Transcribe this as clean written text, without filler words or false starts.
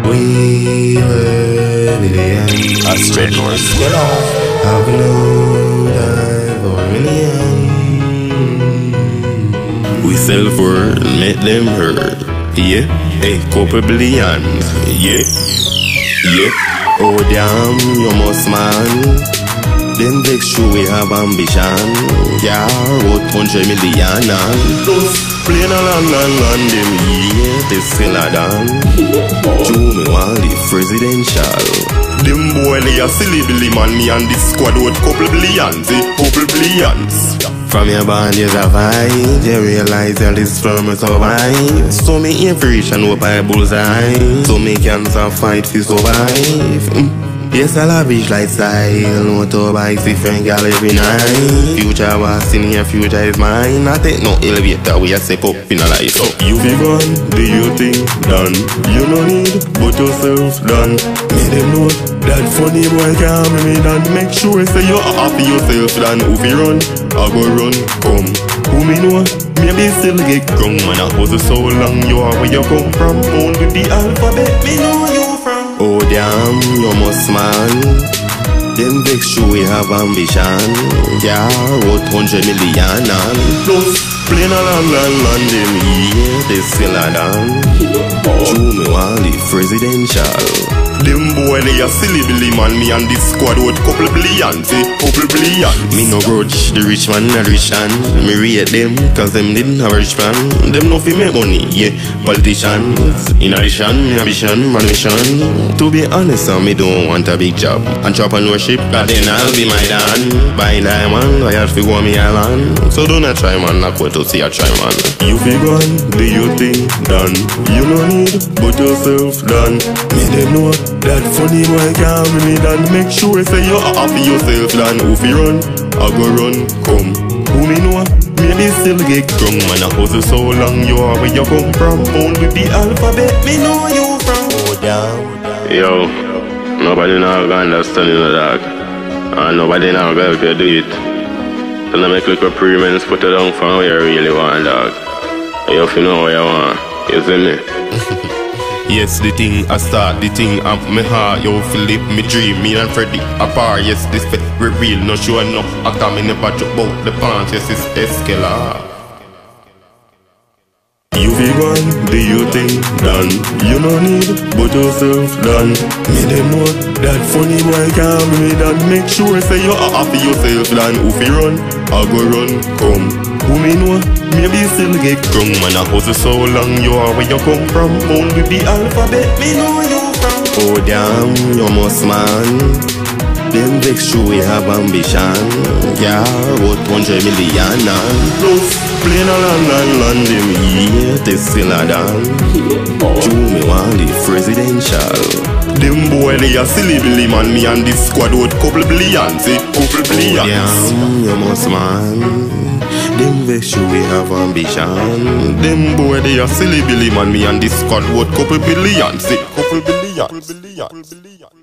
We were billions. I spread yours. Have no time for millions. We sell for make them hurt. Yeah, hey, couple billions. Yeah, yeah. Oh damn, you must man. Them vex true we have ambition. Yeah, about 100 million and plus plain a land them yeah, they still a done. True me want the presidential. Them boy they a silly billy man. Me and this squad with couple billions. Couple billions. From your band you survive. You realize all this firm survive. So me aim for reach and hope I bullseye. So me cancer fight to survive. Yes, I lavish lifestyle. Motorbikes, different gal every night. Future was in here, future is mine. I take no elevator, we a step up in a life. So you be gone, do your thing done. You no need, but yourself done. Make them know that funny boy can't be me done. Make sure say you happy yourself done. Who fi run, I go run, come. Who me know, maybe still get grown. Man, I hustle so long, you are where you come from. Born with the alphabet, me know you from. Oh damn, you must man. Them vex true we have ambition. Yeah, about 100 million and plus plain a land them yeah, they still a done. True me want the presidential. Them boy they a silly billy man. Me and this squad with couple billions. Couple billions. Me no grudge the rich man and rich and me rate them cause them didn't have a rich man. Them no fi make money, yeah, politicians. In addition, me ambition, my mission. To be honest, me don't want a big job. Entrepreneurship, but then I'll be my dan. Buy diamond, I have to go on me island. So don't a try man, not what to see a try man. You fi gone, do your thing done. You no need, but yourself done. Make them know that funny boy can't be me done. Make sure say you happy yourself done. Who fi run, I go run, come. Who me know, maybe still get drunk. Man, I hustle so long, you are where you come from. Born with the alphabet, me know you from. Oh damn. Yo, nobody now gonna understand you, dog. And nobody now gonna help you do it. So now make little pre-mens put it down for what you really want, dog. You have to know what you want, you see me? Yes, the thing I start, the thing up my heart. Yo, Philip, me dream, me and Freddy apart. Yes, this fit real, no sure enough. I come in the batch about the pants, yes, it's Escala. You be gone, do your thing done. You no need, but yourself done. Make them know that funny boy can't be me done. Make sure say you happy yourself done. Who fi run, I go run, come. Who me know, maybe still get drunk. Man, I hustle so long, you are where you come from. Born with the alphabet, me know you from. Oh damn, you must man. Them vex true we have ambition. Yeah, about 100 million and plus plain a land them yeah, they still a done. True me want the presidential. Them boy they a silly billy man. Me and this squad with couple billions. Couple billions. Damn, you must man. Them vex true we have ambition. Them boy they a silly billy man. Me and this squad with couple billions. Couple billions.